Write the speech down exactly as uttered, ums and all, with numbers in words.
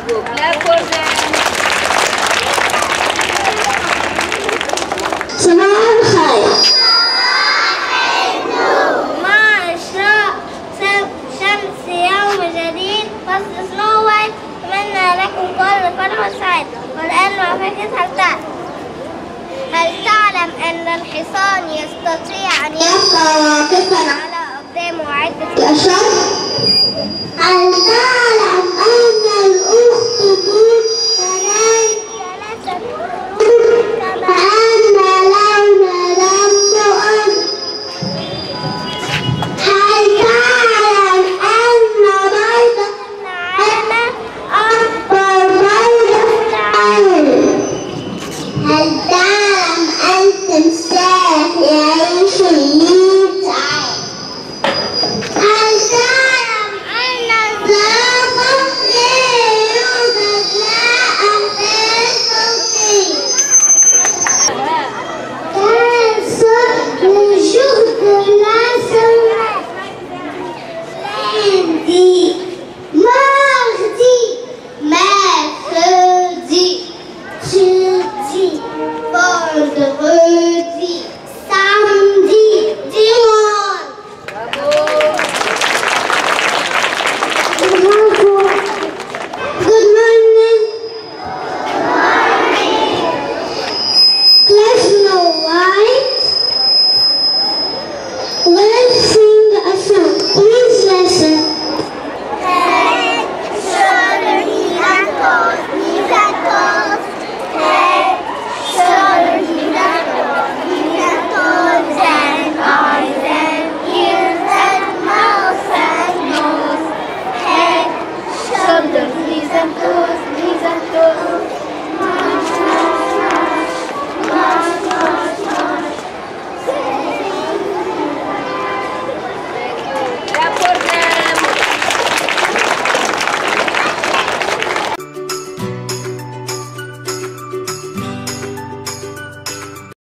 صباح الخير. مع إشراق شمس يوم جديد فصل سنو وايت أتمنى لكم كل فرح وسعادة. والآن مع فكرة هل تعلم هل تعلم أن الحصان يستطيع أن يبقى واقفا على أقدامه عدة أشهر؟ هل تعلم